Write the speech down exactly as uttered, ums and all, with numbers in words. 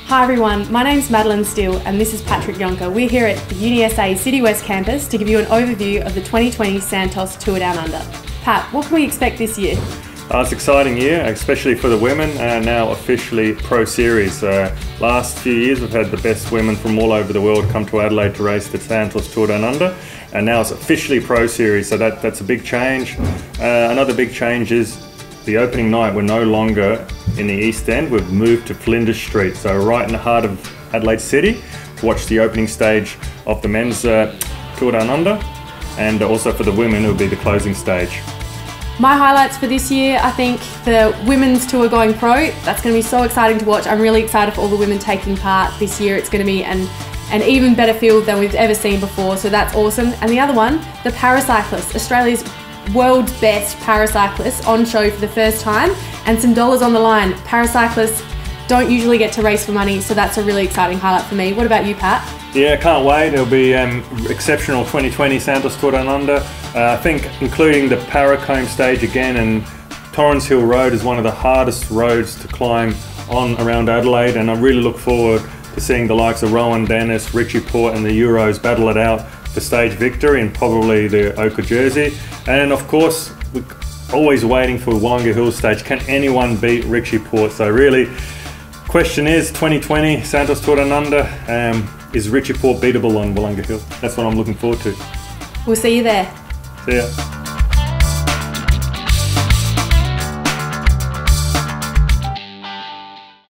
Hi everyone, my name's Madeleine Steele and this is Patrick Jonker. We're here at the UniSA City West campus to give you an overview of the twenty twenty Santos Tour Down Under. Pat, what can we expect this year? Uh, it's an exciting year, especially for the women, and now officially Pro Series. Uh, last few years we've had the best women from all over the world come to Adelaide to race the Santos Tour Down Under, and now it's officially Pro Series, so that, that's a big change. Uh, another big change is the opening night. We're no longer in the East End, we've moved to Flinders Street, so right in the heart of Adelaide City to watch the opening stage of the men's uh, Tour Down Under, and also for the women it will be the closing stage. My highlights for this year, I think the women's tour going pro. That's going to be so exciting to watch. I'm really excited for all the women taking part this year. It's going to be an, an even better field than we've ever seen before, so that's awesome. And the other one, the paracyclists, Australia's world's best paracyclists on show for the first time, and some dollars on the line. Paracyclists don't usually get to race for money, so that's a really exciting highlight for me. What about you, Pat? Yeah, can't wait. It'll be um, exceptional twenty twenty Santos Tour Down Under. Uh, I think including the Paracombe stage again, and Torrens Hill Road is one of the hardest roads to climb on around Adelaide, and I really look forward to seeing the likes of Rowan Dennis, Richie Port and the Euros battle it out for stage victory in probably the Ochre jersey. And of course, we're always waiting for Willunga Hill stage. Can anyone beat Richie Port? So really, question is twenty twenty Santos Tour Down Under, um, is Richie Port beatable on Willunga Hill? That's what I'm looking forward to. We'll see you there. See ya.